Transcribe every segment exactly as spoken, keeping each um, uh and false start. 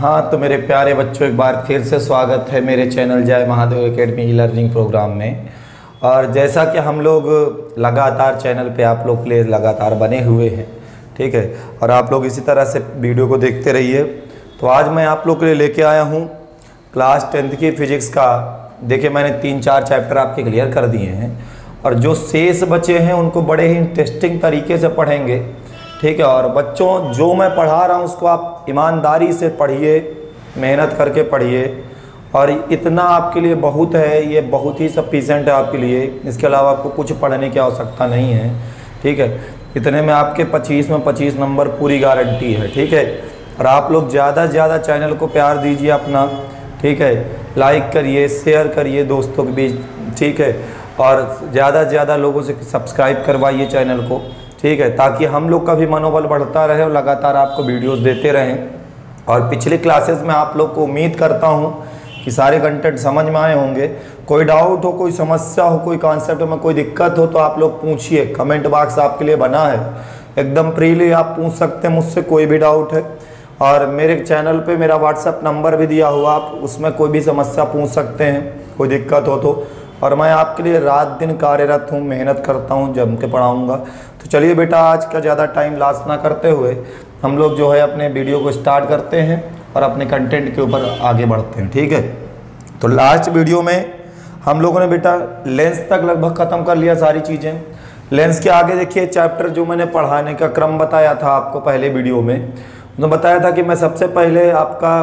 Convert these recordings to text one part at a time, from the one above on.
हाँ, तो मेरे प्यारे बच्चों, एक बार फिर से स्वागत है मेरे channel Jai Mahadev academy e learning program में। और जैसा कि हम लोग लगातार चैनल पे आप लोग के लिए लगातार बने हुए हैं, ठीक है, और आप लोग इसी तरह से वीडियो को देखते रहिए। तो आज मैं आप लोग के लिए लेके आया हूँ क्लास टेंथ की फिजिक्स का। देखिए, मैंने तीन चार चैप्टर आपके क्लियर कर दिए हैं और जो शेष बचे हैं उनको बड़े ही इंटरेस्टिंग तरीके से पढ़ेंगे, ठीक है। और बच्चों, जो मैं पढ़ा रहा हूँ उसको आप ईमानदारी से पढ़िए, मेहनत करके पढ़िए, और इतना आपके लिए बहुत है, ये बहुत ही सफिशेंट है आपके लिए। इसके अलावा आपको कुछ पढ़ने की आवश्यकता नहीं है, ठीक है। इतने में आपके पच्चीस में पच्चीस नंबर पूरी गारंटी है, ठीक है। और आप लोग ज़्यादा से ज़्यादा चैनल को प्यार दीजिए अपना, ठीक है। लाइक करिए, शेयर करिए दोस्तों के बीच, ठीक है। और ज़्यादा से ज़्यादा लोगों से सब्सक्राइब करवाइए चैनल को, ठीक है, ताकि हम लोग का भी मनोबल बढ़ता रहे और लगातार आपको वीडियोस देते रहें। और पिछली क्लासेस में आप लोग को उम्मीद करता हूं कि सारे कंटेंट समझ में आए होंगे। कोई डाउट हो, कोई समस्या हो, कोई कॉन्सेप्ट में कोई दिक्कत हो तो आप लोग पूछिए। कमेंट बॉक्स आपके लिए बना है, एकदम फ्रीली आप पूछ सकते हैं मुझसे, कोई भी डाउट है। और मेरे चैनल पे मेरा व्हाट्सएप नंबर भी दिया हुआ, आप उसमें कोई भी समस्या पूछ सकते हैं, कोई दिक्कत हो तो। और मैं आपके लिए रात दिन कार्यरत हूँ, मेहनत करता हूँ, जम के पढ़ाऊँगा। तो चलिए बेटा, आज का ज़्यादा टाइम लॉस ना करते हुए हम लोग जो है अपने वीडियो को स्टार्ट करते हैं और अपने कंटेंट के ऊपर आगे बढ़ते हैं, ठीक है। तो लास्ट वीडियो में हम लोगों ने बेटा लेंस तक लगभग ख़त्म कर लिया सारी चीज़ें। लेंस के आगे देखिए चैप्टर जो मैंने पढ़ाने का क्रम बताया था आपको पहले वीडियो में, तो बताया था कि मैं सबसे पहले आपका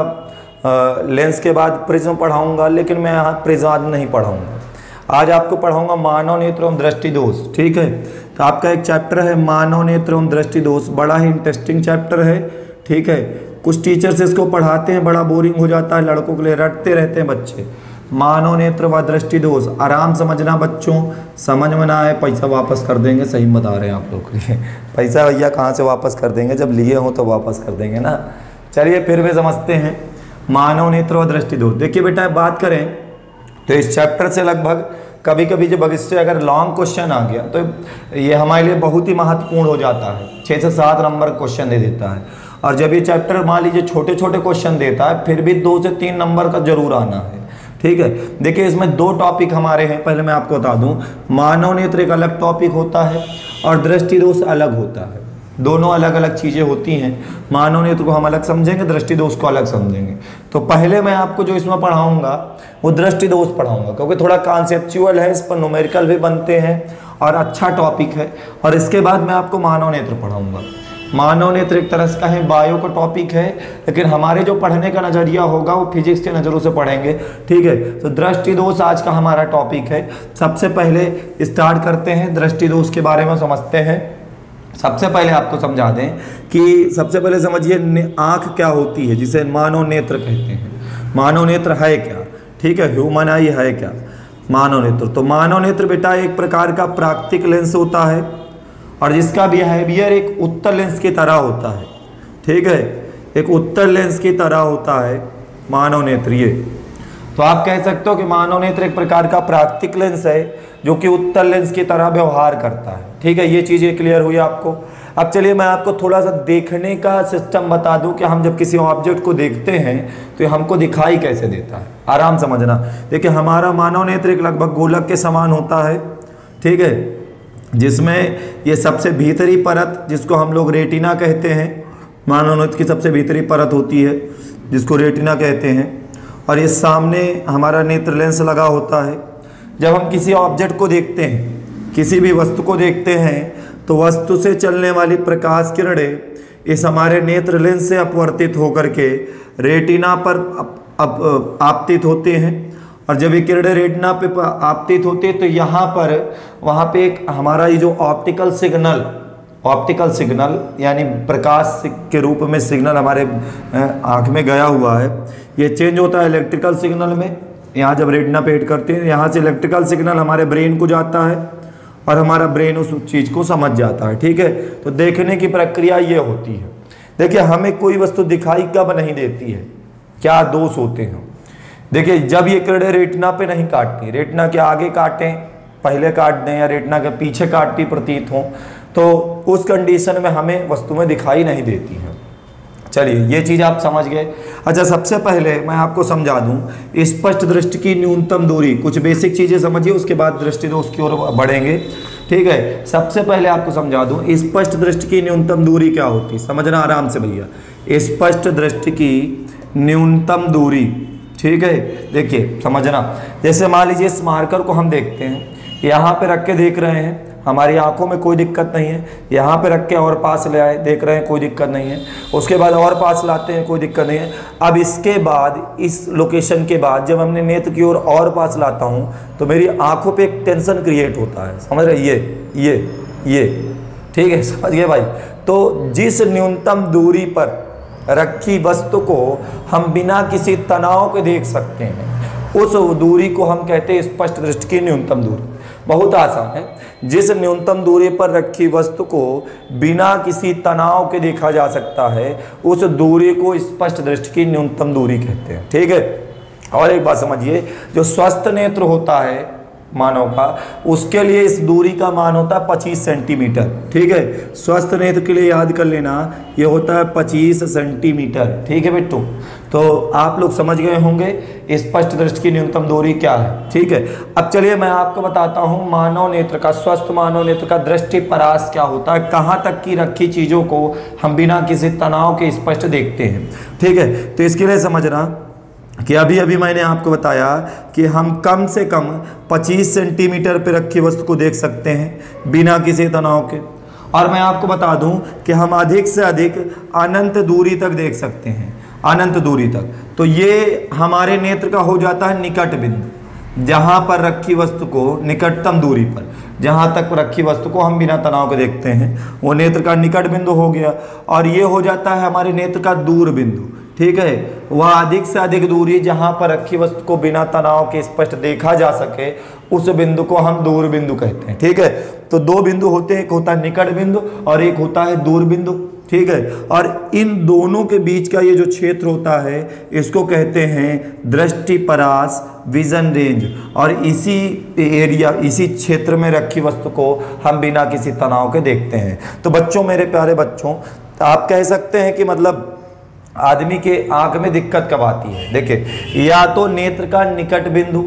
आ, लेंस के बाद प्रिज्म पढ़ाऊँगा, लेकिन मैं यहाँ प्रिज्म आज नहीं पढ़ाऊँगा। आज आपको पढ़ाऊंगा मानव नेत्र एवं दृष्टि दोष, ठीक है। तो आपका एक चैप्टर है मानव नेत्र एवं दृष्टि दोष, बड़ा ही इंटरेस्टिंग चैप्टर है, ठीक है। कुछ टीचर्स इसको पढ़ाते हैं, बड़ा बोरिंग हो जाता है लड़कों के लिए, रटते रहते हैं बच्चे। मानव नेत्र व दृष्टि दोष आराम समझना बच्चों, समझ में ना आए पैसा वापस कर देंगे, सही बता रहे हैं आप लोग के लिए। पैसा भैया कहाँ से वापस कर देंगे, जब लिए हो तो वापस कर देंगे ना। चलिए फिर भी समझते हैं मानव नेत्र व दृष्टि दोष। देखिए बेटा, बात करें तो इस चैप्टर से लगभग कभी कभी जब भविष्य अगर लॉन्ग क्वेश्चन आ गया तो ये हमारे लिए बहुत ही महत्वपूर्ण हो जाता है। छः से सात नंबर क्वेश्चन दे देता है। और जब ये चैप्टर मान लीजिए छोटे छोटे क्वेश्चन देता है, फिर भी दो से तीन नंबर का जरूर आना है, ठीक है। देखिए, इसमें दो टॉपिक हमारे हैं। पहले मैं आपको बता दूं, मानव नेत्र एक अलग टॉपिक होता है और दृष्टि दोष अलग होता है। दोनों अलग अलग चीज़ें होती हैं। मानव नेत्र को हम अलग समझेंगे, दृष्टि दोष को अलग समझेंगे। तो पहले मैं आपको जो इसमें पढ़ाऊंगा वो दृष्टि दोष पढ़ाऊंगा, क्योंकि थोड़ा कॉन्सेप्चुअल है, इस पर न्यूमेरिकल भी बनते हैं और अच्छा टॉपिक है। और इसके बाद मैं आपको मानव नेत्र पढ़ाऊंगा। मानव नेत्र एक तरह से कहें बायो का टॉपिक है, लेकिन हमारे जो पढ़ने का नज़रिया होगा वो फिजिक्स के नज़रों से पढ़ेंगे, ठीक है। तो दृष्टि दोष आज का हमारा टॉपिक है। सबसे पहले स्टार्ट करते हैं, दृष्टि दोष के बारे में समझते हैं। सबसे पहले आपको समझा दें कि सबसे पहले समझिए आँख क्या होती है, जिसे मानव नेत्र कहते हैं। मानव नेत्र है क्या, ठीक है, ह्यूमन आई है क्या मानव नेत्र। तो मानव नेत्र बेटा एक प्रकार का प्राकृतिक लेंस होता है और जिसका बिहेवियर एक उत्तल लेंस की तरह होता है, ठीक है। एक उत्तल लेंस की तरह होता है मानव नेत्र। ये तो आप कह सकते हो कि मानव नेत्र एक प्रकार का प्राकृतिक लेंस है जो कि उत्तल लेंस की तरह व्यवहार करता है, ठीक है। ये चीज़ें क्लियर हुई आपको। अब चलिए मैं आपको थोड़ा सा देखने का सिस्टम बता दूं कि हम जब किसी ऑब्जेक्ट को देखते हैं तो हमको दिखाई कैसे देता है। आराम समझना। देखिए, हमारा मानव नेत्र एक लगभग गोलक के समान होता है, ठीक है, जिसमें ये सबसे भीतरी परत जिसको हम लोग रेटिना कहते हैं, मानव नेत्र की सबसे भीतरी परत होती है जिसको रेटिना कहते हैं। और ये सामने हमारा नेत्र लेंस लगा होता है। जब हम किसी ऑब्जेक्ट को देखते हैं, किसी भी वस्तु को देखते हैं, तो वस्तु से चलने वाली प्रकाश किरणें इस हमारे नेत्र लेंस से अपवर्तित होकर के रेटिना पर अप, अप, आपतित होते हैं। और जब ये किरणें रेटिना पे आपतित होते हैं तो यहाँ पर वहाँ पे एक हमारा ये जो ऑप्टिकल सिग्नल ऑप्टिकल सिग्नल यानी प्रकाश के रूप में सिग्नल हमारे आँख में गया हुआ है, ये चेंज होता है इलेक्ट्रिकल सिग्नल में। यहाँ जब रेटिना पे हिट करते हैं, यहाँ से इलेक्ट्रिकल सिग्नल हमारे ब्रेन को जाता है और हमारा ब्रेन उस चीज़ को समझ जाता है, ठीक है। तो देखने की प्रक्रिया ये होती है। देखिए, हमें कोई वस्तु दिखाई कब नहीं देती है, क्या दोष होते हैं। देखिए, जब ये किरणें रेटिना पे नहीं काटती, रेटिना के आगे काटें, पहले काट दें या रेटिना के पीछे काटती प्रतीत हों, तो उस कंडीशन में हमें वस्तुएं दिखाई नहीं देती हैं। चलिए, ये चीज़ आप समझ गए। अच्छा, सबसे पहले मैं आपको समझा दूं स्पष्ट दृष्टि की न्यूनतम दूरी, कुछ बेसिक चीजें समझिए, उसके बाद दृष्टि दोष की ओर बढ़ेंगे। ठीक है, सबसे पहले आपको समझा दूं स्पष्ट दृष्टि की न्यूनतम दूरी क्या होती है, समझना आराम से भैया। स्पष्ट दृष्टि की न्यूनतम दूरी, ठीक है, देखिए समझना। जैसे मान लीजिए इस मार्कर को हम देखते हैं, यहाँ पे रख के देख रहे हैं, हमारी आंखों में कोई दिक्कत नहीं है। यहाँ पे रख के और पास ले आए, देख रहे हैं, कोई दिक्कत नहीं है। उसके बाद और पास लाते हैं, कोई दिक्कत नहीं है। अब इसके बाद इस लोकेशन के बाद जब हमने नेत्र की ओर और, और पास लाता हूँ तो मेरी आंखों पे एक टेंशन क्रिएट होता है, समझ रहे, ये ये ये ठीक है, समझ गए भाई। तो जिस न्यूनतम दूरी पर रखी वस्तु को हम बिना किसी तनाव के देख सकते हैं, उस दूरी को हम कहते हैं स्पष्ट दृष्टि की न्यूनतम दूरी। बहुत आसान है, जिस न्यूनतम दूरी पर रखी वस्तु को बिना किसी तनाव के देखा जा सकता है, उस दूरी को स्पष्ट दृष्टि की न्यूनतम दूरी कहते हैं। ठीक है, और एक बात समझिए, जो स्वस्थ नेत्र होता है मानव का, उसके लिए इस दूरी का मान होता है पच्चीस सेंटीमीटर। ठीक है, स्वस्थ नेत्र के लिए याद कर लेना, ये होता है पच्चीस सेंटीमीटर। ठीक है बेटू, तो आप लोग समझ गए होंगे स्पष्ट दृष्टि की न्यूनतम दूरी क्या है। ठीक है, अब चलिए मैं आपको बताता हूँ मानव नेत्र का, स्वस्थ मानव नेत्र का दृष्टि परास क्या होता है, कहाँ तक की रखी चीज़ों को हम बिना किसी तनाव के स्पष्ट देखते हैं। ठीक है, तो इसके लिए समझना कि अभी अभी मैंने आपको बताया कि हम कम से कम पच्चीस सेंटीमीटर पर रखी वस्तु को देख सकते हैं बिना किसी तनाव के, और मैं आपको बता दूं कि हम अधिक से अधिक अनंत दूरी तक देख सकते हैं, अनंत दूरी तक। तो ये हमारे नेत्र का हो जाता है निकट बिंदु, जहां पर रखी वस्तु को निकटतम दूरी पर, जहां तक रखी वस्तु को हम बिना तनाव के देखते हैं, वो नेत्र का निकट बिंदु हो गया। और ये हो जाता है हमारे नेत्र का दूर बिंदु। ठीक है, वह अधिक से अधिक दूरी जहां पर रखी वस्तु को बिना तनाव के स्पष्ट देखा जा सके, उस बिंदु को हम दूर बिंदु कहते हैं। ठीक है, तो दो बिंदु होते हैं, एक होता है निकट बिंदु और एक होता है दूर बिंदु। ठीक है, और इन दोनों के बीच का ये जो क्षेत्र होता है, इसको कहते हैं दृष्टि परास, विजन रेंज। और इसी एरिया, इसी क्षेत्र में रखी वस्तु को हम बिना किसी तनाव के देखते हैं। तो बच्चों, मेरे प्यारे बच्चों, आप कह सकते हैं कि मतलब आदमी के आंख में दिक्कत कब आती है। देखिए, या तो नेत्र का निकट बिंदु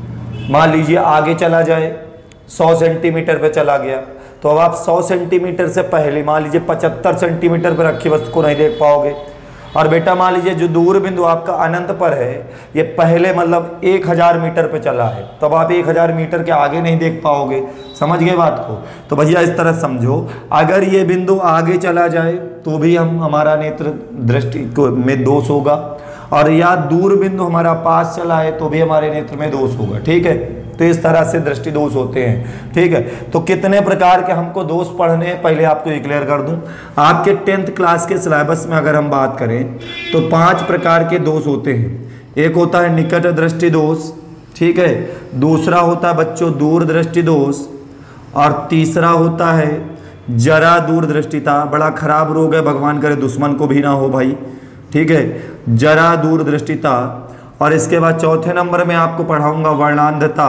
मान लीजिए आगे चला जाए, सौ सेंटीमीटर पे चला गया, तो अब आप सौ सेंटीमीटर से पहले मान लीजिए पचहत्तर सेंटीमीटर पर रखी वस्तु को नहीं देख पाओगे। और बेटा मान लीजिए जो दूर बिंदु आपका अनंत पर है, ये पहले मतलब एक हज़ार मीटर पे चला है, तब तो आप एक हज़ार मीटर के आगे नहीं देख पाओगे। समझ गए बात को? तो भैया इस तरह समझो, अगर ये बिंदु आगे चला जाए तो भी हम हमारा नेत्र दृष्टि को में दोष होगा, और या दूर बिंदु हमारा पास चला है तो भी हमारे नेत्र में दोष होगा। ठीक है, तो इस तरह से दृष्टि दोष होते हैं। ठीक है, तो कितने प्रकार के हमको दोष पढ़ने हैं पहले आपको ये क्लियर कर दूं। आपके टेंथ क्लास के सिलेबस में अगर हम बात करें तो पांच प्रकार के दोष होते हैं। एक होता है निकट दृष्टि दोष, ठीक है, दूसरा होता है बच्चों दूर दृष्टि दोष, और तीसरा होता है जरा दूर दृष्टिता। बड़ा खराब रोग है, भगवान करे दुश्मन को भी ना हो भाई। ठीक है, जरा दूर दृष्टिता। और इसके बाद चौथे नंबर में आपको पढ़ाऊंगा वर्णांधता,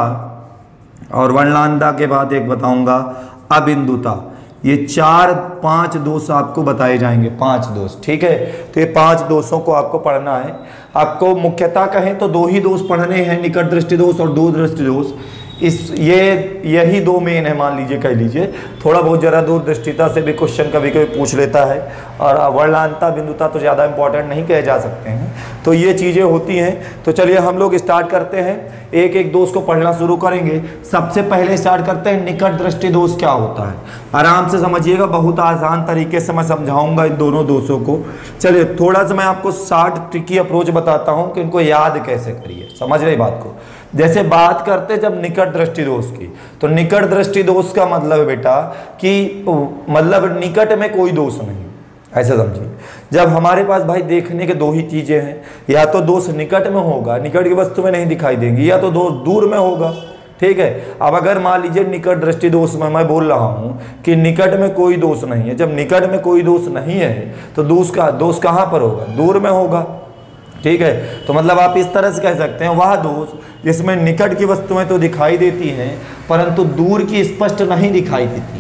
और वर्णांधता के बाद एक बताऊंगा अबिंदुता। ये चार पांच दोष आपको बताए जाएंगे, पांच दोष। ठीक है, तो ये पांच दोषों को आपको पढ़ना है। आपको मुख्यतः कहें तो दो ही दोष पढ़ने हैं, निकट दृष्टि दोष और दूर दृष्टि दोष। इस ये यही दो मेन है, मान लीजिए, कह लीजिए। थोड़ा बहुत जरा दूर दृष्टिता से भी क्वेश्चन कभी कभी पूछ लेता है, और वर्णांधता बिंदुता तो ज़्यादा इंपॉर्टेंट नहीं कहे जा सकते हैं। तो ये चीज़ें होती हैं। तो चलिए हम लोग स्टार्ट करते हैं, एक एक दोष को पढ़ना शुरू करेंगे। सबसे पहले स्टार्ट करते हैं निकट दृष्टि दोष क्या होता है। आराम से समझिएगा, बहुत आसान तरीके से मैं समझाऊंगा इन दोनों दोषों को। चलिए थोड़ा सा मैं आपको शार्ट ट्रिकी अप्रोच बताता हूँ कि इनको याद कैसे करिए। समझ रहे बात को? जैसे बात करते जब निकट दृष्टि दोष की, तो निकट दृष्टि दोष का मतलब है बेटा कि मतलब निकट में कोई दोष नहीं, ऐसे समझिए। जब हमारे पास भाई देखने के दो ही चीजें हैं, या तो दोष निकट में होगा, निकट की वस्तु में नहीं दिखाई देंगी, या तो दोष दूर में होगा। ठीक है, अब अगर मान लीजिए निकट दृष्टि दोष में मैं बोल रहा हूं कि निकट में कोई दोष नहीं है, जब निकट में कोई दोष नहीं है तो दोष का दोष कहां पर होगा? दूर में होगा। ठीक है, तो मतलब आप इस तरह से कह सकते हैं वह दोष जिसमें निकट की वस्तुएं तो दिखाई देती हैं परंतु दूर की स्पष्ट नहीं दिखाई देती हैं।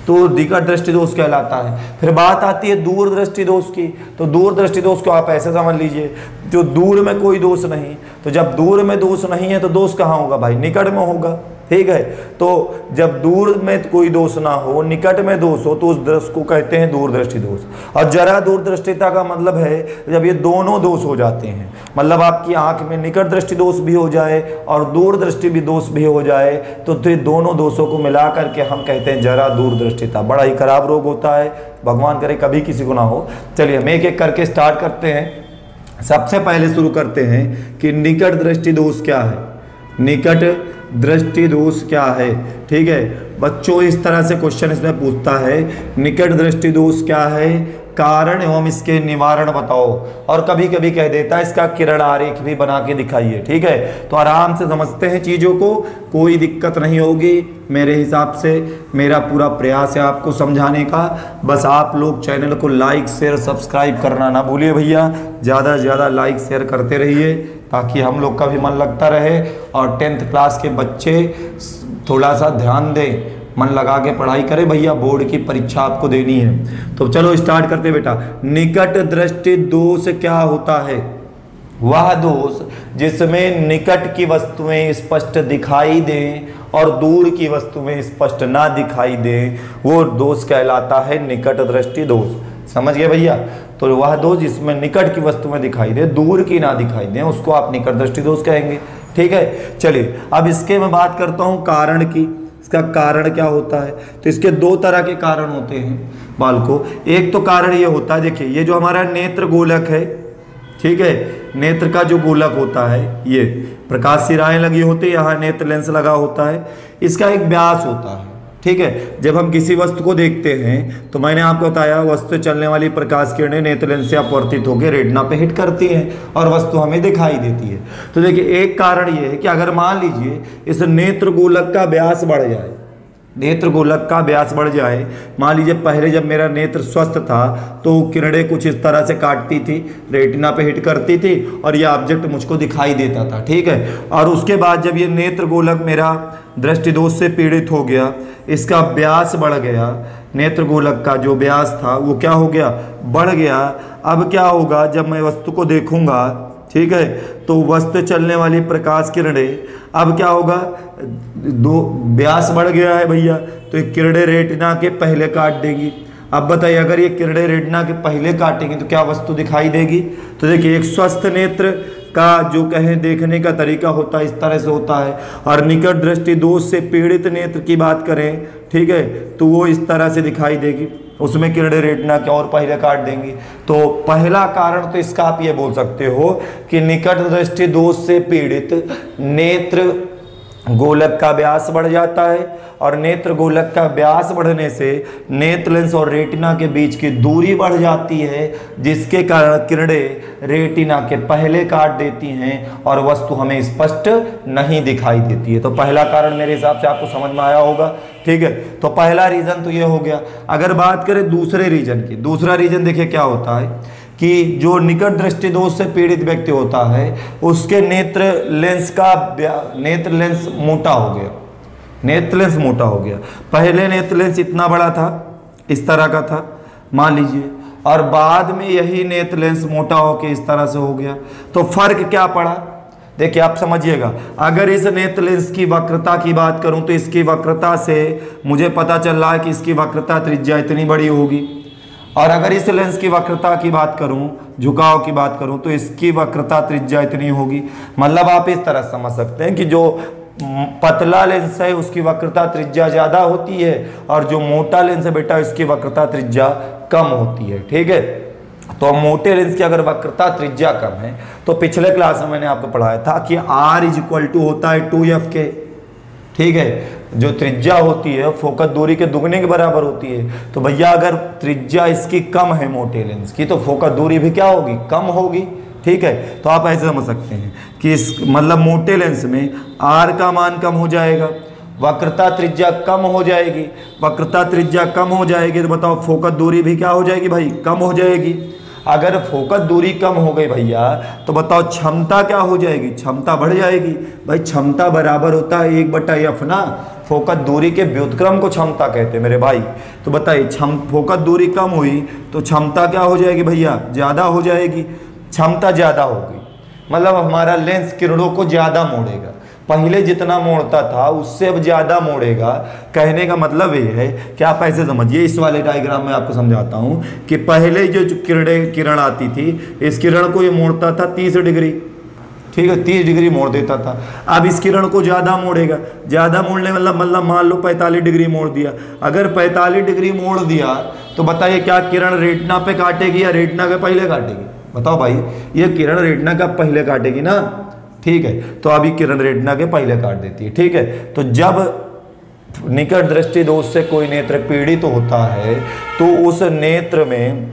तो निकट दृष्टि दोष कहलाता है। फिर बात आती है दूर दृष्टि दोष की, तो दूर दृष्टि दोष को आप ऐसे समझ लीजिए, जो दूर में कोई दोष नहीं, तो जब दूर में दोष नहीं है तो दोष कहाँ होगा भाई, निकट में होगा, ठीक है। तो जब दूर में कोई दोष ना हो, निकट में दोष हो, तो उस दृष्टि को कहते हैं दूरदृष्टि दोष। और जरा दूरदृष्टिता का मतलब है जब ये दोनों दोष हो जाते हैं, मतलब आपकी आंख में निकट दृष्टि दोष भी हो जाए और दूरदृष्टि भी दोष भी हो जाए, तो ये दोनों दोषों को मिला करके हम कहते हैं जरा दूरदृष्टिता। बड़ा ही खराब रोग होता है, भगवान करे कभी किसी को ना हो। चलिए हम एक एक करके स्टार्ट करते हैं। सबसे पहले शुरू करते हैं कि निकट दृष्टि दोष क्या है, निकट दृष्टि दोष क्या है, ठीक है बच्चों। इस तरह से क्वेश्चन इसमें पूछता है, निकट दृष्टि दोष क्या है, कारण एवं इसके निवारण बताओ, और कभी कभी कह देता है इसका किरण आरेख भी बना के दिखाइए, ठीक है। तो आराम से समझते हैं चीज़ों को, कोई दिक्कत नहीं होगी मेरे हिसाब से। मेरा पूरा प्रयास है आपको समझाने का, बस आप लोग चैनल को लाइक शेयर सब्सक्राइब करना ना भूलिए भैया, ज़्यादा से ज़्यादा लाइक शेयर करते रहिए ताकि हम लोग का भी मन लगता रहे और टेंथ क्लास के बच्चे थोड़ा सा ध्यान दें, मन लगा के पढ़ाई करें भैया, बोर्ड की परीक्षा आपको देनी है। तो चलो स्टार्ट करते बेटा। निकट दृष्टि दोष क्या होता है, वह दोष जिसमें निकट की वस्तुएं स्पष्ट दिखाई दें और दूर की वस्तुएं स्पष्ट ना दिखाई दें, वो दोष कहलाता है निकट दृष्टि दोष। समझ गए भैया। तो वह दोष जिसमें निकट की वस्तुएं दिखाई दे, दूर की ना दिखाई दे, उसको आप निकट दृष्टि दोष कहेंगे, ठीक है। चलिए अब इसके मैं बात करता हूं कारण की, इसका कारण क्या होता है। तो इसके दो तरह के कारण होते हैं बालको। एक तो कारण ये होता है, देखिए ये जो हमारा नेत्र गोलक है, ठीक है, नेत्र का जो गोलक होता है, ये प्रकाश सिराएं लगी होती है, यहाँ नेत्र लेंस लगा होता है, इसका एक व्यास होता है, ठीक है। जब हम किसी वस्तु को देखते हैं तो मैंने आपको बताया वस्तु चलने वाली प्रकाश किरणें नेत्र लेंस से अपवर्तित होकर रेटिना पे हिट करती हैं और वस्तु हमें दिखाई देती है। तो देखिए एक कारण ये है कि अगर मान लीजिए इस नेत्र गोलक का व्यास बढ़ जाए, नेत्र गोलक का व्यास बढ़ जाए, मान लीजिए पहले जब मेरा नेत्र स्वस्थ था तो किरणें कुछ इस तरह से काटती थी, रेटिना पे हिट करती थी और ये ऑब्जेक्ट मुझको दिखाई देता था, ठीक है। और उसके बाद जब ये नेत्र गोलक मेरा दृष्टि दोष से पीड़ित हो गया, इसका व्यास बढ़ गया, नेत्र गोलक का जो व्यास था वो क्या हो गया, बढ़ गया। अब क्या होगा, जब मैं वस्तु को देखूंगा, ठीक है, तो वस्तु चलने वाली प्रकाश किरणें, अब क्या होगा, दो व्यास बढ़ गया है भैया, तो ये किरणें रेटिना के पहले काट देगी। अब बताइए अगर ये किरणें रेटिना के पहले काटेंगी तो क्या वस्तु दिखाई देगी। तो देखिए एक स्वस्थ नेत्र का जो कहें देखने का तरीका होता है इस तरह से होता है, और निकट दृष्टि दोष से पीड़ित नेत्र की बात करें, ठीक है, तो वो इस तरह से दिखाई देगी, उसमें किरणें रेटिना के और पहले काट देंगी। तो पहला कारण तो इसका आप ये बोल सकते हो कि निकट दृष्टि दोष से पीड़ित नेत्र गोलक का व्यास बढ़ जाता है, और नेत्र गोलक का व्यास बढ़ने से नेत्र लेंस और रेटिना के बीच की दूरी बढ़ जाती है, जिसके कारण किरणें रेटिना के पहले काट देती हैं और वस्तु हमें स्पष्ट नहीं दिखाई देती है। तो पहला कारण मेरे हिसाब से आपको समझ में आया होगा, ठीक है। तो पहला रीजन तो ये हो गया। अगर बात करें दूसरे रीजन की, दूसरा रीजन देखिए क्या होता है कि जो निकट दृष्टि दोष से पीड़ित व्यक्ति होता है उसके नेत्र लेंस का नेत्र लेंस मोटा हो गया, नेत्र लेंस मोटा हो गया। पहले नेत्र लेंस इतना बड़ा था, इस तरह का था मान लीजिए, और बाद में यही नेत्र लेंस मोटा होकर इस तरह से हो गया। तो फर्क क्या पड़ा, देखिए आप समझिएगा। अगर इस नेत्र लेंस की वक्रता की बात करूं तो इसकी वक्रता से मुझे पता चल रहा है कि इसकी वक्रता त्रिज्या इतनी बड़ी होगी, और अगर इस लेंस की वक्रता की बात करूं, झुकाव की बात करूं, तो इसकी वक्रता त्रिज्या इतनी होगी। मतलब आप इस तरह समझ सकते हैं कि जो पतला लेंस है उसकी वक्रता त्रिज्या ज्यादा होती है, और जो मोटा लेंस है बेटा उसकी वक्रता त्रिज्या कम होती है, ठीक है। तो मोटे लेंस की अगर वक्रता त्रिज्या कम है तो पिछले क्लास में मैंने आपको पढ़ाया था कि आर इज इक्वल टू होता है टू एफ के, ठीक है। जो त्रिज्या होती है फोकस दूरी के दुगने के बराबर होती है। तो भैया अगर त्रिज्या इसकी कम है मोटे लेंस की तो फोकस दूरी भी क्या होगी, कम होगी, ठीक है। तो आप ऐसे समझ सकते हैं कि इस मतलब मोटे लेंस में आर का मान कम हो जाएगा, वक्रता त्रिज्या कम हो जाएगी, वक्रता त्रिज्या कम हो जाएगी तो बताओ फोकस दूरी भी क्या हो जाएगी भाई, कम हो जाएगी। अगर फोकस दूरी कम हो गई भैया तो बताओ क्षमता क्या हो जाएगी, क्षमता बढ़ जाएगी। भाई क्षमता बराबर होता है एक बटा एफ ना, फोकस दूरी के व्युत्क्रम को क्षमता कहते हैं मेरे भाई। तो बताइए, क्षम फोकस दूरी कम हुई तो क्षमता क्या हो जाएगी भैया, ज़्यादा हो जाएगी। क्षमता ज़्यादा होगी मतलब हमारा लेंस किरणों को ज़्यादा मोड़ेगा, पहले जितना मोड़ता था उससे अब ज़्यादा मोड़ेगा। कहने का मतलब ये है कि आप ऐसे समझिए, इस वाले डायग्राम में आपको समझाता हूँ कि पहले जो किरणें किरण आती थी, इस किरण को ये मोड़ता था तीस डिग्री, ठीक है, तीस डिग्री मोड़ देता था। अब इस किरण को ज़्यादा मोड़ेगा, ज़्यादा मोड़ने मतलब मतलब मान लो पैंतालीस डिग्री मोड़ दिया। अगर पैंतालीस डिग्री मोड़ दिया तो बताइए क्या किरण रेटिना पे काटेगी या रेटिना के पहले काटेगी? बताओ भाई, ये किरण रेटिना का पहले काटेगी ना, ठीक है। तो अभी किरण रेटिना के पहले काट देती है, ठीक है। तो जब निकट दृष्टि दोष से कोई नेत्र पीड़ित तो होता है तो उस नेत्र में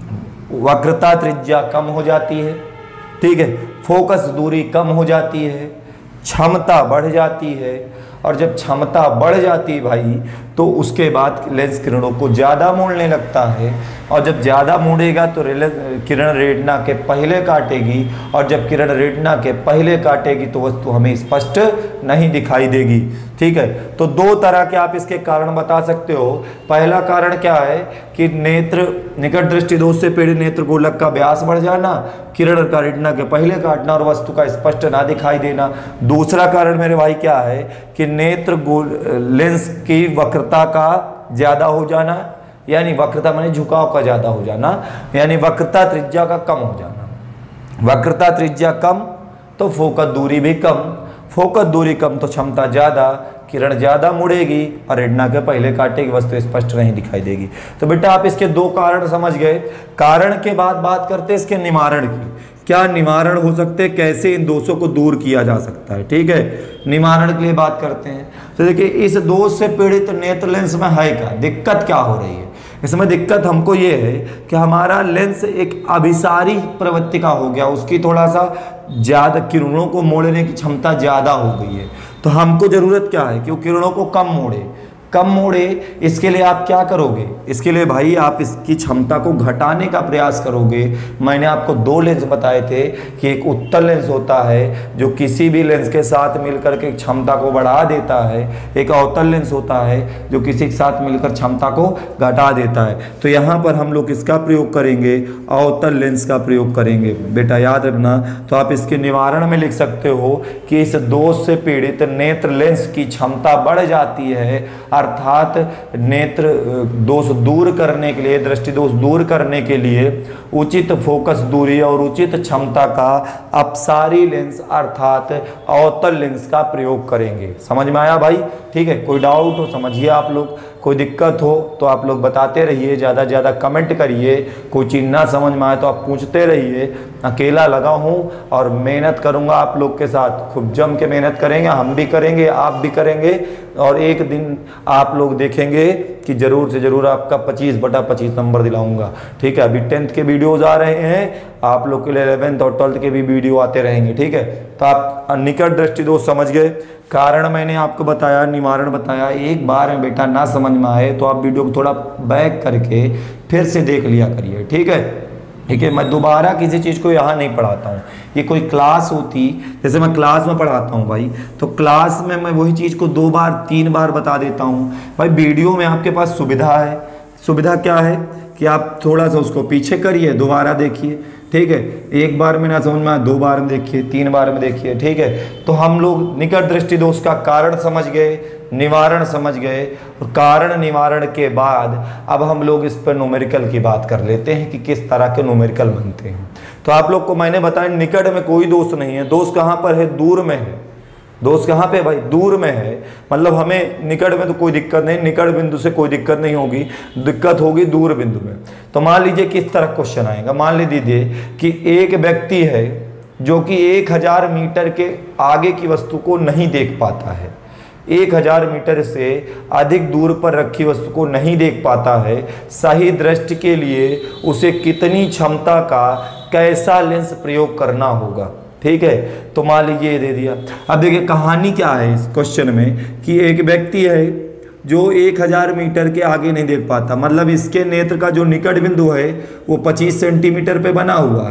वक्रता त्रिज्या कम हो जाती है, ठीक है, फोकस दूरी कम हो जाती है, क्षमता बढ़ जाती है। और जब क्षमता बढ़ जाती है भाई तो उसके बाद लेंस किरणों को ज़्यादा मोड़ने लगता है, और जब ज़्यादा मोड़ेगा तो किरण रेटिना के पहले काटेगी, और जब किरण रेटिना के पहले काटेगी तो वस्तु हमें स्पष्ट नहीं दिखाई देगी, ठीक है। तो दो तरह के आप इसके कारण बता सकते हो। पहला कारण क्या है कि नेत्र निकट दृष्टि दोष से पीड़ित नेत्र गोलक का व्यास बढ़ जाना, किरण का रेटिना के पहले काटना और वस्तु का स्पष्ट ना दिखाई देना। दूसरा कारण मेरे भाई क्या है कि नेत्र गोल लेंस की वक्रता का ज़्यादा हो जाना, यानी वक्रता माने झुकाव का ज़्यादा हो जाना, यानी वक्रता त्रिज्या का कम हो जाना। वक्रता त्रिज्या कम तो फोकस दूरी भी कम, फोकस दूरी कम तो क्षमता ज़्यादा, किरण ज़्यादा मुड़ेगी और रेटिना के पहले काटेगी, वस्तु स्पष्ट नहीं दिखाई देगी। तो बेटा आप इसके दो कारण समझ गए। कारण के बाद बात करते हैं इसके निवारण की, क्या निवारण हो सकते हैं, कैसे इन दोषों को दूर किया जा सकता है, ठीक है। निवारण के लिए बात करते हैं। तो देखिए, इस दोष से पीड़ित नेत्र लेंस में है क्या दिक्कत, क्या हो रही है इसमें? दिक्कत हमको ये है कि हमारा लेंस एक अभिसारी प्रवृत्ति का हो गया, उसकी थोड़ा सा ज़्यादा किरणों को मोड़ने की क्षमता ज़्यादा हो गई है। तो हमको ज़रूरत क्या है कि वो किरणों को कम मोड़े, कम मोड़े। इसके लिए आप क्या करोगे? इसके लिए भाई आप इसकी क्षमता को घटाने का प्रयास करोगे। मैंने आपको दो लेंस बताए थे कि एक उत्तल लेंस होता है जो किसी भी लेंस के साथ मिलकर के क्षमता को बढ़ा देता है, एक अवतल लेंस होता है जो किसी के साथ मिलकर क्षमता को घटा देता है। तो यहाँ पर हम लोग किसका प्रयोग करेंगे? अवतल लेंस का प्रयोग करेंगे बेटा, याद रखना। तो आप इसके निवारण में लिख सकते हो कि इस दोष से पीड़ित नेत्र लेंस की क्षमता बढ़ जाती है, अर्थात नेत्र दोष दूर करने के लिए, दृष्टि दोष दूर करने के लिए उचित फोकस दूरी और उचित क्षमता का अपसारी लेंस अर्थात अवतल लेंस का प्रयोग करेंगे। समझ में आया भाई? ठीक है, कोई डाउट हो समझिए आप लोग, कोई दिक्कत हो तो आप लोग बताते रहिए, ज़्यादा ज़्यादा कमेंट करिए, कोई चीज़ ना समझ में आए तो आप पूछते रहिए। अकेला लगा हूँ और मेहनत करूँगा आप लोग के साथ, खूब जम के मेहनत करेंगे, हम भी करेंगे, आप भी करेंगे, और एक दिन आप लोग देखेंगे कि ज़रूर से ज़रूर आपका पच्चीस बटा पच्चीस नंबर दिलाऊंगा। ठीक है, अभी टेंथ के वीडियोज़ आ रहे हैं, आप लोग के लिए इलेवेंथ और ट्वेल्थ के भी वीडियो आते रहेंगे। ठीक है, तो आप निकट दृष्टि दोष समझ गए, कारण मैंने आपको बताया, निवारण बताया। एक बार में बेटा ना समझ में आए तो आप वीडियो को थोड़ा बैक करके फिर से देख लिया करिए। ठीक है, ठीक है, मैं दोबारा किसी चीज़ को यहाँ नहीं पढ़ाता हूँ। ये कोई क्लास होती, जैसे मैं क्लास में पढ़ाता हूँ भाई, तो क्लास में मैं वही चीज़ को दो बार तीन बार बता देता हूँ। भाई वीडियो में आपके पास सुविधा है, सुविधा क्या है कि आप थोड़ा सा उसको पीछे करिए, दोबारा देखिए। ठीक है, एक बार में ना समझ में आए दो बार में देखिए, तीन बार में देखिए। ठीक है, तो हम लोग निकट दृष्टि दोष का कारण समझ गए, निवारण समझ गए, और कारण निवारण के बाद अब हम लोग इस पर न्यूमेरिकल की बात कर लेते हैं कि किस तरह के न्यूमेरिकल बनते हैं। तो आप लोग को मैंने बताया निकट में कोई दोष नहीं है, दोष कहाँ पर है? दूर में है। दोष कहाँ पे भाई? दूर में है, मतलब हमें निकट में तो कोई दिक्कत नहीं, निकट बिंदु से कोई दिक्कत नहीं होगी, दिक्कत होगी दूर बिंदु में। तो मान लीजिए किस तरह क्वेश्चन आएगा, मान लीजिए कि एक व्यक्ति है जो कि एक हजार मीटर के आगे की वस्तु को नहीं देख पाता है, एक हजार मीटर से अधिक दूर पर रखी वस्तु को नहीं देख पाता है। सही दृष्टि के लिए उसे कितनी क्षमता का कैसा लेंस प्रयोग करना होगा? ठीक है, तो मान लीजिए दे दिया। अब देखिए कहानी क्या है इस क्वेश्चन में कि एक व्यक्ति है जो एक हजार मीटर के आगे नहीं देख पाता, मतलब इसके नेत्र का जो निकट बिंदु है वो पच्चीस सेंटीमीटर पे बना हुआ है।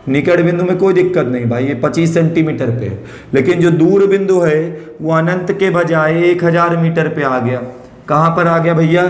निकट बिंदु में कोई दिक्कत नहीं भाई, ये पच्चीस सेंटीमीटर पे है, लेकिन जो दूर बिंदु है वो अनंत के बजाय एक हजार मीटर पे आ गया। कहाँ पर आ गया भैया?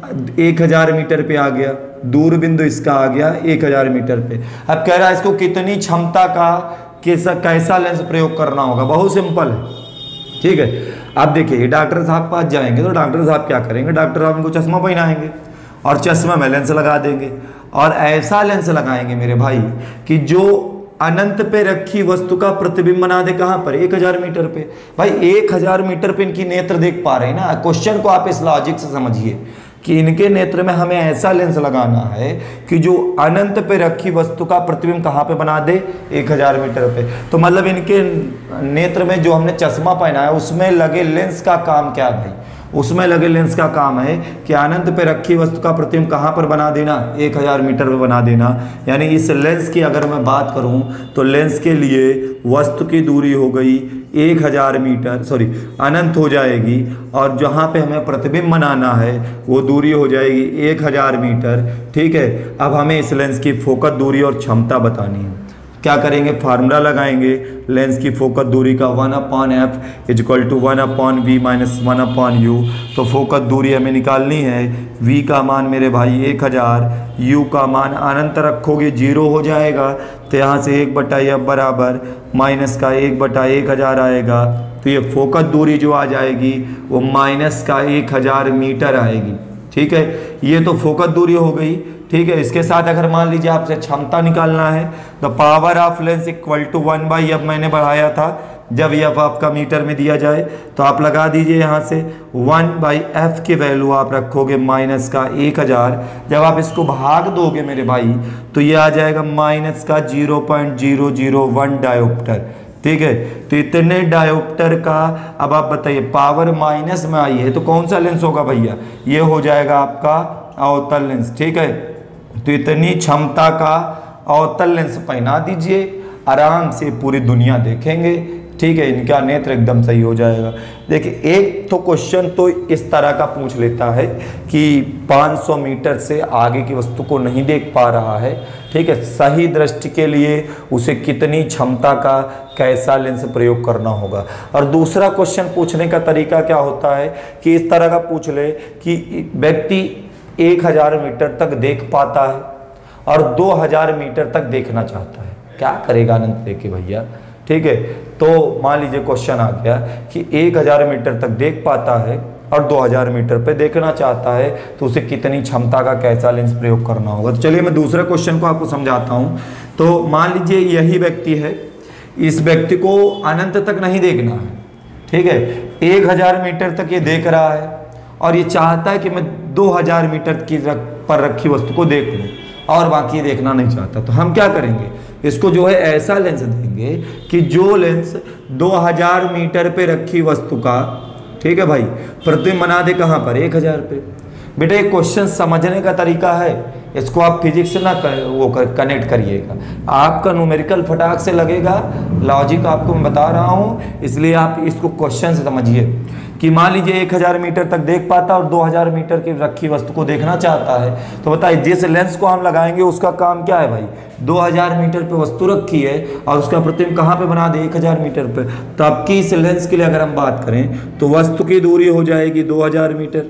एक हजार मीटर पे आ गया। दूर बिंदु इसका आ गया एक हजार मीटर पे। अब कह रहा है इसको कितनी क्षमता का कैसा कैसा लेंस प्रयोग करना होगा। बहुत सिंपल है, ठीक है। अब देखिए डॉक्टर साहब पास जाएंगे तो डॉक्टर साहब क्या करेंगे? डॉक्टर साहब इनको चश्मा पहनाएंगे और चश्मा में लेंस लगा देंगे, और ऐसा लेंस लगाएंगे मेरे भाई कि जो अनंत पे रखी वस्तु का प्रतिबिंब बना दे। कहाँ पर? एक हजार मीटर पे। भाई एक हजार मीटर पे इनकी नेत्र देख पा रहे हैं ना। क्वेश्चन को आप इस लॉजिक से समझिए कि इनके नेत्र में हमें ऐसा लेंस लगाना है कि जो अनंत पे रखी वस्तु का प्रतिबिंब कहाँ पे बना दे? एक हजार मीटर पे। तो मतलब इनके नेत्र में जो हमने चश्मा पहना है उसमें लगे लेंस का काम क्या है भाई? उसमें लगे लेंस का काम है कि अनंत पे रखी वस्तु का प्रतिबिंब कहाँ पर बना देना? एक हजार मीटर पे बना देना। यानी इस लेंस की अगर मैं बात करूं तो लेंस के लिए वस्तु की दूरी हो गई एक हजार मीटर, सॉरी अनंत हो जाएगी, और जहाँ पे हमें प्रतिबिंब बनाना है वो दूरी हो जाएगी एक हजार मीटर, ठीक है। अब हमें इस लेंस की फोकस दूरी और क्षमता बतानी है। क्या करेंगे? फार्मूला लगाएंगे लेंस की फोकस दूरी का, one upon F is equal to one upon V minus one upon U. तो फोकस दूरी हमें निकालनी है। v का मान मेरे भाई एक हजार, u का मान अनंत रखोगे जीरो हो जाएगा, तो यहाँ से एक बटा एफ बराबर माइनस का एक बटा एक हजार आएगा। तो ये फोकस दूरी जो आ जाएगी वो माइनस का एक हजार मीटर आएगी, ठीक है। ये तो फोकस दूरी हो गई, ठीक है। इसके साथ अगर मान लीजिए आपसे क्षमता निकालना है, the power of lens equal to one by F मैंने बढ़ाया था। जब एफ आपका मीटर में दिया जाए तो आप लगा दीजिए यहाँ से वन बाई एफ की वैल्यू आप रखोगे माइनस का एक हजार। जब आप इसको भाग दोगे मेरे भाई तो ये आ जाएगा माइनस का zero point zero zero one dioptre, ठीक है। तो इतने डायोप्टर का अब आप बताइए पावर माइनस में आई है तो कौन सा लेंस होगा भैया? ये हो जाएगा आपका अवतल लेंस, ठीक है। तो इतनी क्षमता का अवतल लेंस पहना दीजिए, आराम से पूरी दुनिया देखेंगे, ठीक है। इनका नेत्र एकदम सही हो जाएगा। देखिए एक तो क्वेश्चन तो इस तरह का पूछ लेता है कि पाँच सौ मीटर से आगे की वस्तु को नहीं देख पा रहा है, ठीक है। सही दृष्टि के लिए उसे कितनी क्षमता का कैसा लेंस प्रयोग करना होगा। और दूसरा क्वेश्चन पूछने का तरीका क्या होता है कि इस तरह का पूछ ले कि व्यक्ति एक हजार मीटर तक देख पाता है और दो हजार मीटर तक देखना चाहता है, क्या करेगा अनंत देखे भैया, ठीक है। तो मान लीजिए क्वेश्चन आ गया कि एक हजार मीटर तक देख पाता है और दो हजार मीटर पे देखना चाहता है, तो उसे कितनी क्षमता का कैसा लेंस प्रयोग करना होगा। तो चलिए मैं दूसरे क्वेश्चन को आपको समझाता हूँ। तो मान लीजिए यही व्यक्ति है, इस व्यक्ति को अनंत तक नहीं देखना है, ठीक है। एक हजार मीटर तक ये देख रहा है और ये चाहता है कि मैं दो हजार मीटर की रख, पर रखी वस्तु को देख लूँ और बाकी देखना नहीं चाहता। तो हम क्या करेंगे? इसको जो है ऐसा लेंस देंगे कि जो लेंस दो हजार मीटर पे रखी वस्तु का, ठीक है भाई, प्रतिबिंब बना दे कहाँ पर? एक हजार पे। बेटा एक क्वेश्चन समझने का तरीका है, इसको आप फिजिक्स से ना कर, वो कर, कनेक्ट करिएगा, आपका न्यूमेरिकल फटाक से लगेगा। लॉजिक आपको मैं बता रहा हूँ, इसलिए आप इसको क्वेश्चन से समझिए कि मान लीजिए एक हजार मीटर तक देख पाता और दो हजार मीटर की रखी वस्तु को देखना चाहता है। तो बताइए जिस लेंस को हम लगाएंगे उसका काम क्या है भाई? दो हजार मीटर पे वस्तु रखी है और उसका प्रतिबिंब कहाँ पे बना दे? एक हजार मीटर पे। तो आपकी इस लेंस के लिए अगर हम बात करें तो वस्तु की दूरी हो जाएगी दो हजार मीटर,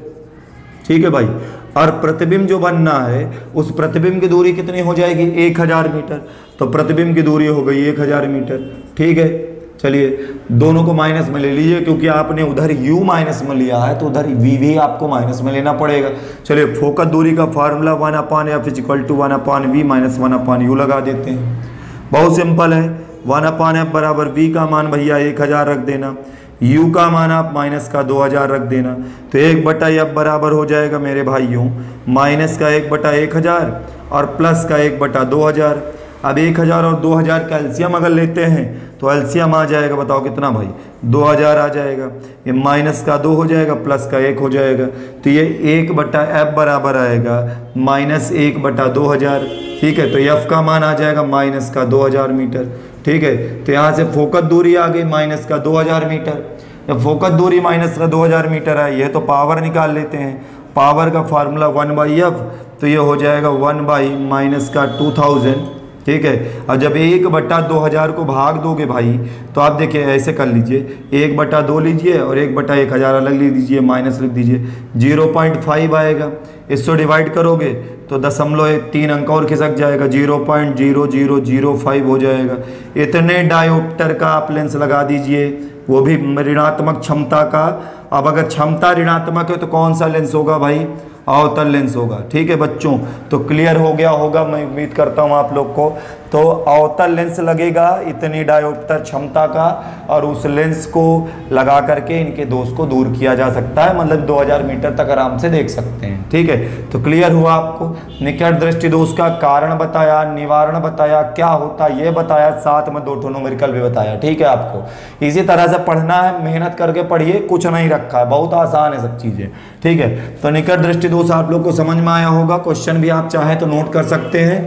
ठीक है भाई। और प्रतिबिंब जो बनना है उस प्रतिबिंब की दूरी कितनी हो जाएगी? एक हजार मीटर। तो प्रतिबिंब की दूरी हो गई एक हजार मीटर, ठीक है। चलिए दोनों को माइनस में ले लीजिए, क्योंकि आपने उधर u माइनस में लिया है तो उधर v भी आपको माइनस में लेना पड़ेगा। चलिए फोकस दूरी का formula one upon F is equal to one upon V minus one upon U लगा देते हैं। बहुत सिंपल है, वन अपॉन एफ बराबर v का मान भैया एक हजार रख देना, u का मान आप माइनस का दो हजार रख देना। तो एक बटा एफ बराबर हो जाएगा मेरे भाइयों माइनस का एक बटा एक हजार और प्लस का एक बटा दो हजार। अब एक हजार और दो हजार का एलसीएम अगर लेते हैं तो एलसीएम आ जाएगा, बताओ कितना भाई? दो हजार आ जाएगा। ये माइनस का दो हो जाएगा, प्लस का एक हो जाएगा। तो ये एक बटा एफ बराबर आएगा माइनस एक बटा दो हजार, ठीक है। तो एफ का मान आ जाएगा माइनस का दो हजार मीटर, ठीक है। तो यहाँ से फोकस दूरी आ गई माइनस का दो हजार मीटर। जब फोकस दूरी माइनस का दो हजार मीटर आई है तो पावर निकाल लेते हैं। पावर का फार्मूला वन बाई एफ, तो ये हो जाएगा वन बाई माइनस का टू थाउजेंड, ठीक है। और जब एक बट्टा दो हज़ार को भाग दोगे भाई, तो आप देखिए ऐसे कर लीजिए, एक बट्टा दो लीजिए और एक बट्टा एक हज़ार अलग लिख दीजिए, माइनस लिख दीजिए, जीरो पॉइंट फाइव आएगा। इसको डिवाइड करोगे तो दशमलव तीन अंक और खिसक जाएगा, zero point zero zero zero five हो जाएगा। इतने डायोप्टर का आप लेंस लगा दीजिए, वो भी ऋणात्मक क्षमता का। अब अगर क्षमता ऋणात्मक है तो कौन सा लेंस होगा भाई? अवतल लेंस होगा। ठीक है बच्चों, तो क्लियर हो गया होगा, मैं उम्मीद करता हूँ आप लोग को। तो अवतल लेंस लगेगा इतनी डायोप्टर क्षमता का, और उस लेंस को लगा करके इनके दोष को दूर किया जा सकता है, मतलब दो हज़ार मीटर तक आराम से देख सकते हैं। ठीक है, तो क्लियर हुआ आपको। निकट दृष्टि दोष का कारण बताया, निवारण बताया, क्या होता ये बताया, साथ में दो ठो न्यूमेरिकल भी बताया। ठीक है, आपको इसी तरह से पढ़ना है, मेहनत करके पढ़िए, कुछ नहीं रखा है, बहुत आसान है सब चीज़ें। ठीक है, तो निकट दृष्टि दोष आप लोग को समझ में आया होगा। क्वेश्चन भी आप चाहें तो नोट कर सकते हैं,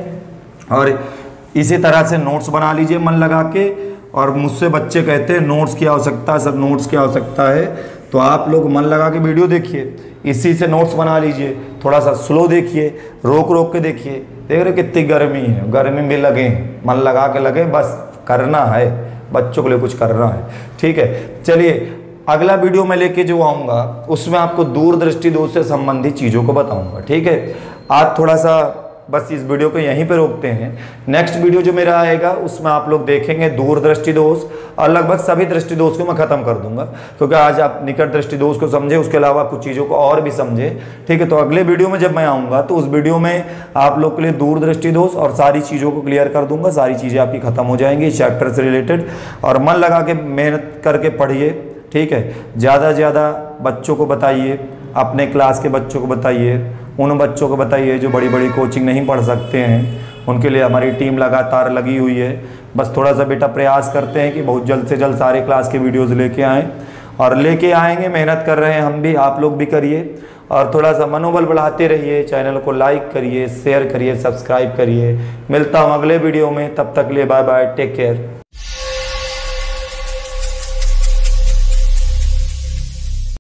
और इसी तरह से नोट्स बना लीजिए मन लगा के। और मुझसे बच्चे कहते हैं नोट्स की आवश्यकता है सर, नोट्स की आवश्यकता है, तो आप लोग मन लगा के वीडियो देखिए, इसी से नोट्स बना लीजिए। थोड़ा सा स्लो देखिए, रोक रोक के देखिए। देख रहे कितनी गर्मी है, गर्मी में लगे, मन लगा के लगे, बस करना है, बच्चों के लिए कुछ करना है। ठीक है, चलिए अगला वीडियो में लेके जो आऊँगा उसमें आपको दूरदृष्टि दोष से संबंधित चीज़ों को बताऊँगा। ठीक है, आज थोड़ा सा बस इस वीडियो को यहीं पे रोकते हैं। नेक्स्ट वीडियो जो मेरा आएगा उसमें आप लोग देखेंगे दूरदृष्टि दोष, और लगभग सभी दृष्टि दोष को मैं खत्म कर दूंगा, क्योंकि आज आप निकट दृष्टि दोष को समझे, उसके अलावा कुछ चीज़ों को और भी समझे। ठीक है, तो अगले वीडियो में जब मैं आऊँगा तो उस वीडियो में आप लोग के लिए दूरदृष्टि दोष और सारी चीज़ों को क्लियर कर दूंगा, सारी चीज़ें आपकी खत्म हो जाएंगी इस चैप्टर से रिलेटेड। और मन लगा के मेहनत करके पढ़िए। ठीक है, ज़्यादा से ज़्यादा बच्चों को बताइए, अपने क्लास के बच्चों को बताइए, उन बच्चों को बताइए जो बड़ी बड़ी कोचिंग नहीं पढ़ सकते हैं, उनके लिए हमारी टीम लगातार लगी हुई है। बस थोड़ा सा बेटा प्रयास करते हैं कि बहुत जल्द से जल्द सारे क्लास के वीडियोज़ लेके आएँ, और लेके आएंगे, मेहनत कर रहे हैं हम भी, आप लोग भी करिए, और थोड़ा सा मनोबल बढ़ाते रहिए। चैनल को लाइक करिए, शेयर करिए, सब्सक्राइब करिए। मिलता हूँ अगले वीडियो में, तब तक लिए बाय बाय, टेक केयर।